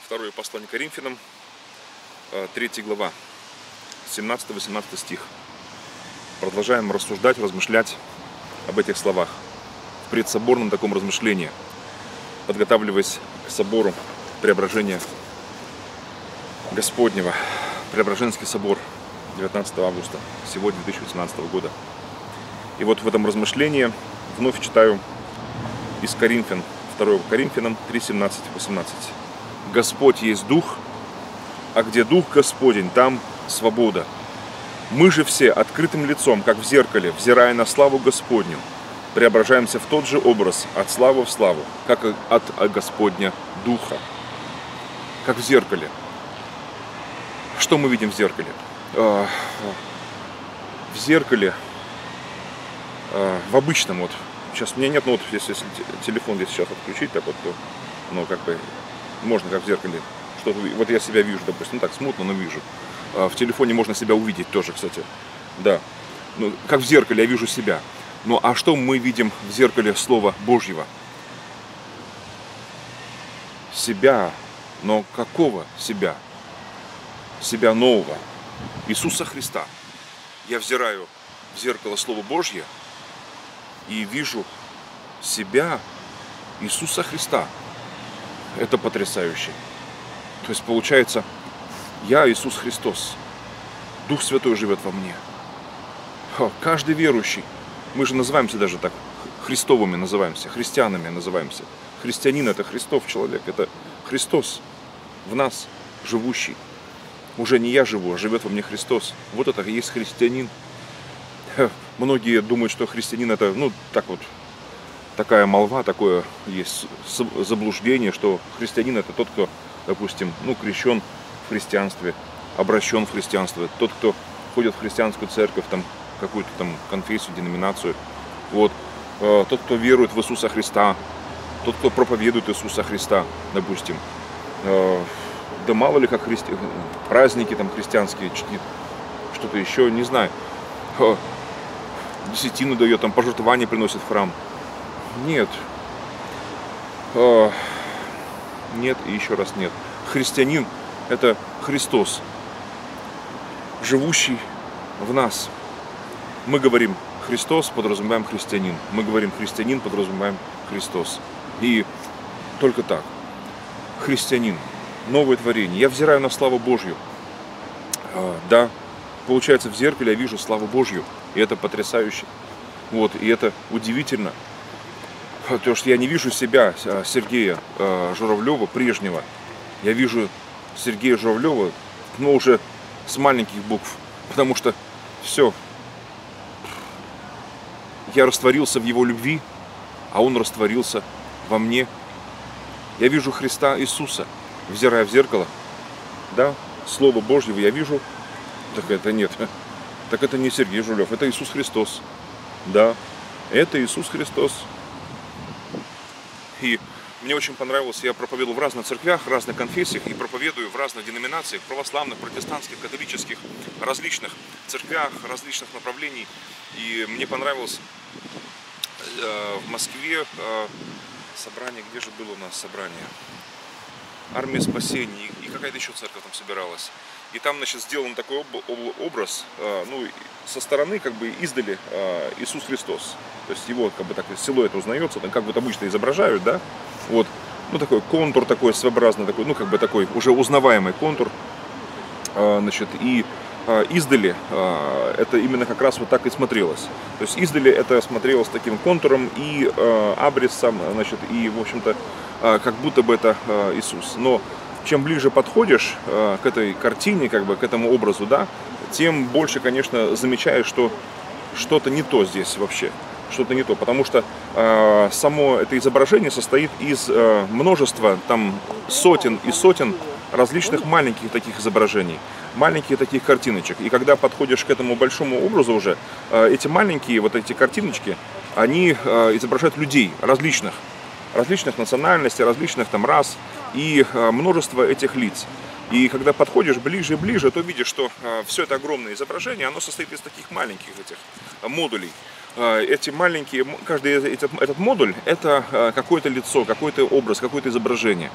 Второе послание Коринфянам, 3 глава, 17-18 стих. Продолжаем рассуждать, размышлять об этих словах в предсоборном таком размышлении, подготавливаясь к собору Преображения Господнего, Преображенский собор 19 августа, сегодня 2018 года. И вот в этом размышлении вновь читаю из Коринфян, 2 Коринфянам 3, 17, 18. Господь есть Дух, а где Дух Господень, там свобода. Мы же все открытым лицом, как в зеркале, взирая на славу Господню, преображаемся в тот же образ, от славы в славу, как от Господня Духа. Как в зеркале. Что мы видим в зеркале? В зеркале, в обычном, вот, сейчас у меня нет, но вот если телефон здесь сейчас отключить, так вот, то, ну, как бы, можно как в зеркале что-то, вот я себя вижу, допустим, ну, так смутно, но вижу. В телефоне можно себя увидеть тоже, кстати, да. Ну, как в зеркале я вижу себя. Ну, а что мы видим в зеркале Слова Божьего? Себя. Но какого себя? Себя нового. Иисуса Христа. Я взираю в зеркало Слова Божье и вижу себя, Иисуса Христа. Это потрясающе. То есть получается, я Иисус Христос. Дух Святой живет во мне. Каждый верующий, мы же называемся даже так, Христовыми называемся, христианами называемся. Христианин — это Христов человек, это Христос в нас живущий. Уже не я живу, а живет во мне Христос. Вот это и есть христианин. Многие думают, что христианин — это, ну, так вот, такая молва, такое есть заблуждение, что христианин — это тот, кто, допустим, ну, крещен в христианстве, обращен в христианство, тот, кто ходит в христианскую церковь, там, какую-то там конфессию, деноминацию, вот, тот, кто верует в Иисуса Христа, тот, кто проповедует Иисуса Христа, допустим, да мало ли как праздники там христианские чтит, что-то еще, не знаю, десятину дает, там, пожертвования приносит в храм. Нет. Нет и еще раз нет. Христианин — это Христос, живущий в нас. Мы говорим Христос, подразумеваем христианин. Мы говорим христианин, подразумеваем Христос. И только так. Христианин. Новое творение. Я взираю на славу Божью. Да, получается, в зеркале я вижу славу Божью. И это потрясающе. Вот, и это удивительно. Потому что я не вижу себя, Сергея Журавлева, прежнего. Я вижу Сергея Журавлева, но уже с маленьких букв. Потому что все. Я растворился в его любви, а он растворился во мне. Я вижу Христа Иисуса, взирая в зеркало. Да, Слово Божьего я вижу. Так это нет. Так это не Сергей Журавлев, это Иисус Христос. Да, это Иисус Христос. И мне очень понравилось, я проповедовал в разных церквях, в разных конфессиях и проповедую в разных деноминациях, православных, протестантских, католических, различных церквях, различных направлений. И мне понравилось в Москве собрание, где же было у нас собрание? Армия спасения и какая-то еще церковь там собиралась. И там, значит, сделан такой образ, ну, со стороны, как бы, издали Иисус Христос. То есть его, как бы, так, силуэт узнается, как вот обычно изображают, да, вот, ну, такой контур такой своеобразный, такой, ну, как бы, такой уже узнаваемый контур, значит, и издали это именно как раз вот так и смотрелось. То есть издали это смотрелось таким контуром и абрисом, значит, и, в общем-то, как будто бы это Иисус. Но чем ближе подходишь к этой картине, как бы, к этому образу, да, тем больше, конечно, замечаешь, что что-то не то здесь вообще. Что-то не то, потому что само это изображение состоит из множества, там, сотен и сотен различных маленьких таких изображений, маленьких таких картиночек. И когда подходишь к этому большому образу уже, эти маленькие вот эти картиночки, они изображают людей различных национальностей, различных там рас и множество этих лиц. И когда подходишь ближе и ближе, то видишь, что все это огромное изображение, оно состоит из таких маленьких этих модулей. Эти маленькие, каждый этот модуль — это какое-то лицо, какой-то образ, какое-то изображение.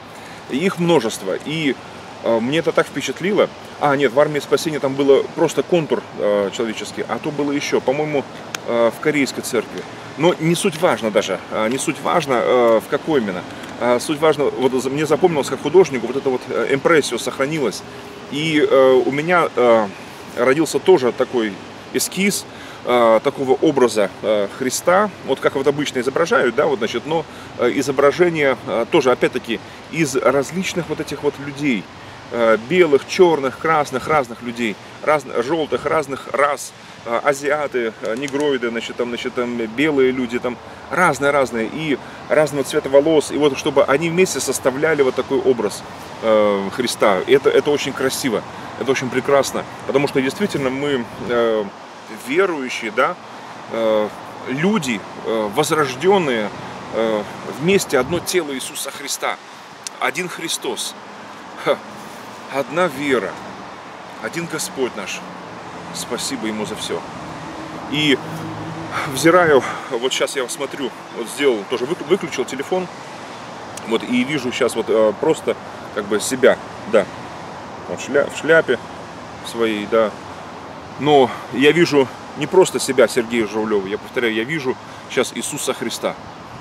Их множество. И мне это так впечатлило. Нет, в армии спасения там было просто контур человеческий, а то было еще, по-моему, в корейской церкви. Но не суть важно даже, не суть важно, в какой именно. Суть важно, вот мне запомнилось как художнику, вот эта вот импрессия сохранилась. И у меня родился тоже такой эскиз такого образа Христа, вот как вот обычно изображают, да, вот, значит, но изображение тоже, опять-таки, из различных вот этих вот людей, белых, черных, красных, разных людей, желтых, разных рас, азиаты, негроиды, значит, там белые люди, там разные, и разного цвета волос, и вот чтобы они вместе составляли вот такой образ Христа. Это очень красиво, это очень прекрасно, потому что действительно мы верующие, да, люди, возрожденные, вместе одно тело Иисуса Христа, один Христос, одна вера, один Господь наш. Спасибо Ему за все. И взираю, вот сейчас я смотрю, вот сделал, тоже выключил телефон, вот, и вижу сейчас вот просто как бы себя, да, вот в шляпе своей, да. Но я вижу не просто себя, Сергея Журавлева, я повторяю, я вижу сейчас Иисуса Христа.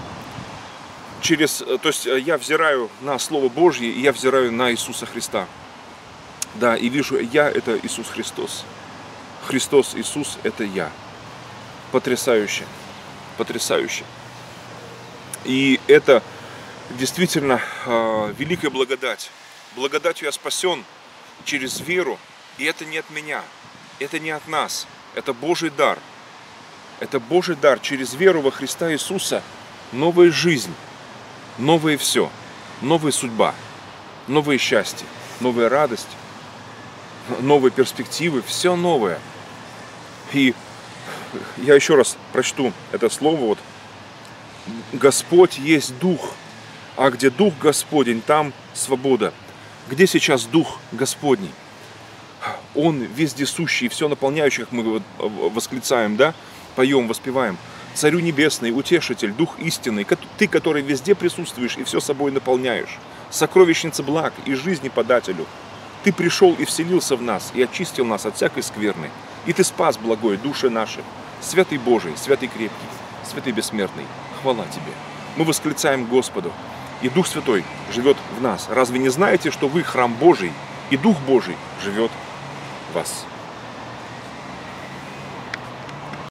То есть я взираю на Слово Божье, и я взираю на Иисуса Христа. Да, и вижу, я — это Иисус Христос. Христос, Иисус — это я. Потрясающе, потрясающе. И это действительно великая благодать. Благодатью я спасен через веру, и это не от меня, это не от нас, это Божий дар. Это Божий дар. Через веру во Христа Иисуса новая жизнь, новое все, новая судьба, новое счастье, новая радость, новые перспективы, все новое. И я еще раз прочту это слово. Вот. Господь есть Дух, а где Дух Господень, там свобода. Где сейчас Дух Господний? Он вездесущий, все наполняющий, как мы восклицаем, да, поем, воспеваем. Царю Небесный, Утешитель, Дух истинный, Ты, который везде присутствуешь и все собой наполняешь. Сокровищница благ и жизни подателю. Ты пришел и вселился в нас, и очистил нас от всякой скверны. И Ты спас, благой, души наши. Святый Божий, святый крепкий, святый бессмертный, хвала Тебе. Мы восклицаем Господу, и Дух Святой живет в нас. Разве не знаете, что вы храм Божий, и Дух Божий живет в вас?